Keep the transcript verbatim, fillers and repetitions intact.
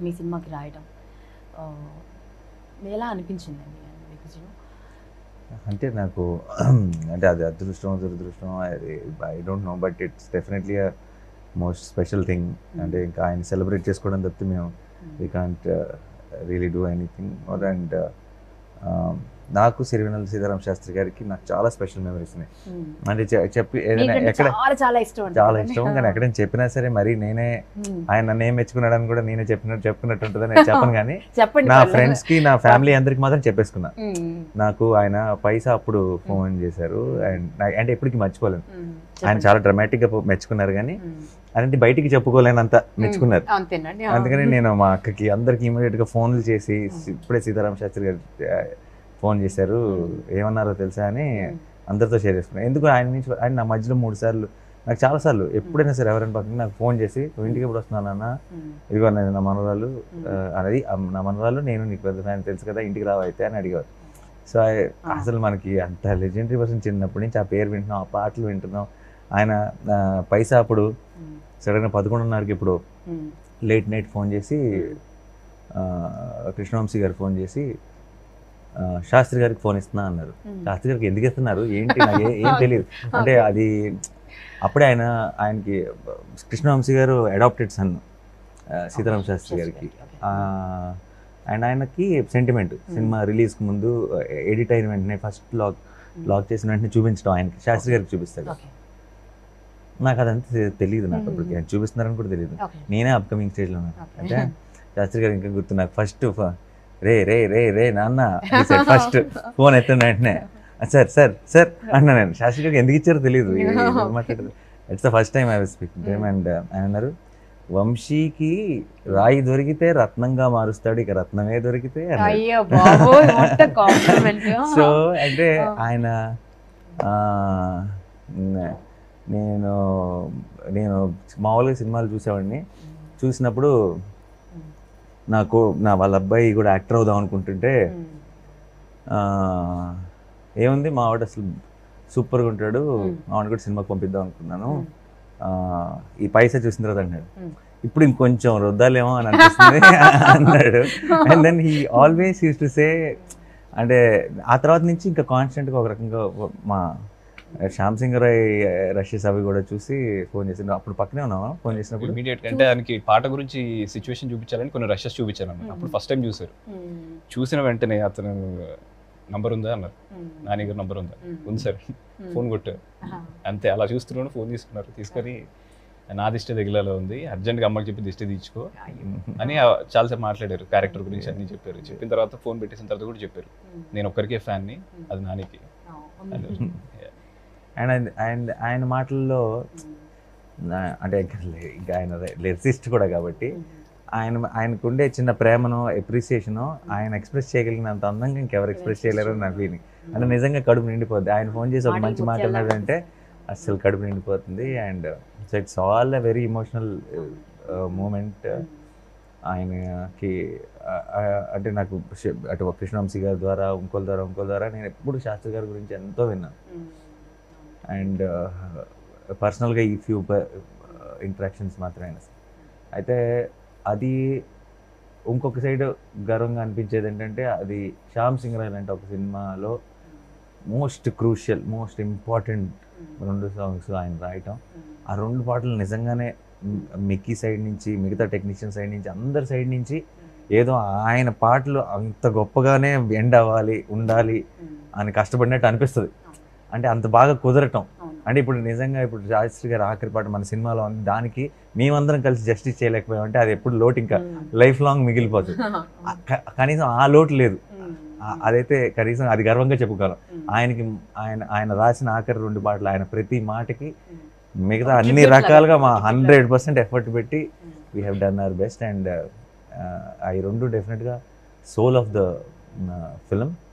మీ సినిమాకి రాయడం ఎలా అనిపించిందండి? అంటే నాకు అంటే అది అదృష్టం దురదృష్టం I don't know, but it's definitely a most special thing. అంటే ఇంకా ఆయన సెలబ్రేట్ చేసుకోవడం తప్పితే మేము we can't really do anything. And నాకు సిరివెన్నెల సీతారామ శాస్త్రి గారికి నాకు చాలా స్పెషల్ మెమరీస్ ఉన్నాయి. అంటే చెప్పి ఏదైనా ఎక్కడ చాలా ఇష్టం, కానీ ఎక్కడైనా చెప్పినా సరే మరి నేనే ఆయన నన్ను ఏం మెచ్చుకున్నాడని కూడా నేనే చెప్పినట్టు చెప్పుకున్నట్టు ఉంటుందని నేను చెప్పను. కానీ నా ఫ్రెండ్స్ కి నా ఫ్యామిలీ అందరికి మాత్రం చెప్పేసుకున్నా. నాకు ఆయన పైసా అప్పుడు ఫోన్ చేశారు అండ్ అంటే ఎప్పటికీ మర్చిపోలేను. ఆయన చాలా డ్రామాటిక్ గా మెచ్చుకున్నారు, కానీ అలాంటి బయటికి చెప్పుకోలేనంత మెచ్చుకున్నారు. అందుకని నేను మా అక్కకి అందరికి ఇమీడియట్ గా ఫోన్లు చేసి ఇప్పుడే సీతారామ శాస్త్రి గారు ఫోన్ చేశారు, ఏమన్నారో తెలుసా అని అందరితో షేర్ చేసుకున్నాను. ఎందుకు ఆయన నుంచి ఆయన నా మధ్యలో మూడు సార్లు నాకు చాలా సార్లు ఎప్పుడైనా సరే ఎవరైనా పక్కన నాకు ఫోన్ చేసి నువ్వు ఇంటికి ఎప్పుడు వస్తున్నానన్నా, ఇదిగో అన్నది నా మనవరాలు అనేది నా మనవరాలు నేను నీకు పెద్ద ఫ్యాన్ తెలుసు కదా ఇంటికి రావైతే అని అడిగారు. సో అసలు మనకి అంత లెజెండరీ పర్సన్ చిన్నప్పటి నుంచి ఆ పేరు వింటున్నాం, ఆ పాటలు వింటున్నాం. ఆయన పైసా అప్పుడు సడన్గా పదకొండున్నరకి ఇప్పుడు లేట్ నైట్ ఫోన్ చేసి కృష్ణవంశీ గారు ఫోన్ చేసి శాస్త్రి గారికి ఫోన్ ఇస్తున్నా అన్నారు. శాస్త్రి గారికి ఎందుకు ఇస్తున్నారు ఏంటి నాకు ఏం తెలియదు. అంటే అది అప్పుడే ఆయన ఆయనకి కృష్ణవంశీ గారు అడాప్టెడ్ సన్ సీతారామ శాస్త్రి గారికి. అండ్ ఆయనకి సెంటిమెంట్ సినిమా రిలీజ్కి ముందు ఎడిట్ అయిన వెంటనే ఫస్ట్ లాక్ లాక్ చేసిన వెంటనే చూపించడం ఆయనకి శాస్త్రి గారికి చూపిస్తాడు. నాకు అదంతా తెలియదు, నాకు అప్పటికి ఆయన చూపిస్తున్నారని కూడా తెలియదు. నేనే అప్కమింగ్ స్టేజ్లో ఉన్నాను. అంటే శాస్త్రి గారు ఇంకా గుర్తు నాకు ఫస్ట్ రే రే రే రే నాన్న ఫస్ట్ ఫోన్ ఎత్తున్న వెంటనే సార్ సార్ సార్ అన్నా. నేను శాస్త్రి గారికి ఎందుకు ఇచ్చారో తెలియదు, మాట్లాడదు. It's the first time I was speaking to him. And ఆయన అన్నారు, వంశీకి రాయి దొరికితే రత్నంగా మారుస్తాడు, ఇక రత్నమే దొరికితే. సో అంటే ఆయన నేను నేను మామూలుగా సినిమాలు చూసేవాడిని. చూసినప్పుడు నాకు నా వాళ్ళ అబ్బాయి కూడా యాక్టర్ అవుదాం అనుకుంటుంటే ఏముంది మా వాడు అసలు సూపర్గా ఉంటాడు, మా వాడిని కూడా సినిమాకి పంపిద్దాం అనుకున్నాను, ఈ పైసా చూసిన తర్వాత అన్నాడు ఇప్పుడు ఇంకొంచెం రుద్దాలేమో అని అనిపిస్తుంది అన్నాడు. And then he always use to say, అంటే ఆ తర్వాత నుంచి ఇంకా కాన్స్టెంట్గా ఒక రకంగా మా శ్యామ్ సింగ్ రాయ్ రషెస్ అవి కూడా చూసి ఫోన్ చేసిండు. అప్పుడు పక్కనే ఉన్నావా ఫోన్ చేసినప్పుడు? ఇమీడియట్ అంటే దానికి పాట గురించి సిచ్యువేషన్ చూపించాలని కొన్ని రషెస్ చూపించాను అన్నమాట. అప్పుడు ఫస్ట్ టైం చూసారు. చూసిన వెంటనే అతను నంబర్ ఉందా అన్నారు, నాని గారు నంబర్ ఉందా, ఉంది సార్, ఫోన్ కొట్టారు. అంతే, అలా చూస్తున్నాను ఫోన్ తీసుకున్నారు. తీసుకొని నా దిష్టి దిగిలలో ఉంది, అర్జెంట్గా అమ్మకి చెప్పి దిష్టి తీర్చుకో అని చాలాసేపు మాట్లాడారు. క్యారెక్టర్ గురించి అన్నీ చెప్పారు. చెప్పిన తర్వాత ఫోన్ పెట్టేసిన తర్వాత కూడా చెప్పారు నేను ఒక్కరికే ఫ్యాన్ని, అది నానికి. అండ్ అండ్ ఆయన మాటల్లో అంటే ఇంకా ఆయన లిరిసిస్ట్ కూడా కాబట్టి ఆయన ఆయనకు ఉండే చిన్న ప్రేమను అప్రిసియేషను ఆయన ఎక్స్ప్రెస్ చేయగలిగినంత అందంగా ఇంకెవరు ఎక్స్ప్రెస్ చేయలేరు నా ఫీలింగ్. అంటే నిజంగా కడుపు నిండిపోద్ది. ఆయన ఫోన్ చేసి ఒక మంచి మాట అన్నాడంటే అస్సలు కడుపు నిండిపోతుంది. And so it's all a very emotional moment. ఆయనకి అంటే నాకు అటు కృష్ణవంశీ గారి ద్వారా ఇంకోల ద్వారా ఇంకోల ద్వారా నేను ఎప్పుడు శాస్త్రి గారి గురించి ఎంతో విన్నాను. అండ్ పర్సనల్గా ఈ ఫ్యూ ఇంటరాక్షన్స్ మాత్రమే. అయితే అది ఇంకొక సైడ్ గర్వంగా అనిపించేది ఏంటంటే అది శ్యామ్ సింగ్ రాయ్ అంటే ఒక సినిమాలో మోస్ట్ క్రూషియల్ మోస్ట్ ఇంపార్టెంట్ రెండు సాంగ్స్ ఆయన రాయటం. ఆ రెండు పాటలు నిజంగానే మిక్కీ సైడ్ నుంచి మిగతా టెక్నీషియన్ సైడ్ నుంచి అందరి సైడ్ నుంచి ఏదో ఆయన పాటలు అంత గొప్పగానే ఎండ్ అవ్వాలి ఉండాలి అని కష్టపడినట్టు అనిపిస్తుంది. అంటే అంత బాగా కుదరటం. అంటే ఇప్పుడు నిజంగా ఇప్పుడు శాస్త్రి గారు ఆఖరి పాట మన సినిమాలో ఉంది, దానికి మేమందరం కలిసి జస్టిస్ చేయలేకపోయామంటే అది ఎప్పుడు లోటు ఇంకా లైఫ్ లాంగ్ మిగిలిపోతుంది. కనీసం ఆ లోటు లేదు. అదైతే కనీసం అది గర్వంగా చెప్పుకోగలం. ఆయనకి ఆయన ఆయన రాసిన ఆఖరి రెండు పాటలు ఆయన ప్రతి మాటకి మిగతా అన్ని రకాలుగా మా హండ్రెడ్ పర్సెంట్ ఎఫర్ట్ పెట్టి we have done our best. And అవి రెండు డెఫినెట్గా సోల్ ఆఫ్ ద ఫిల్మ్.